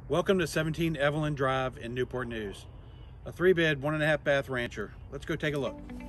Welcome to 17 Evelyn Drive in Newport News. A 3-bed, 1.5 bath rancher. Let's go take a look.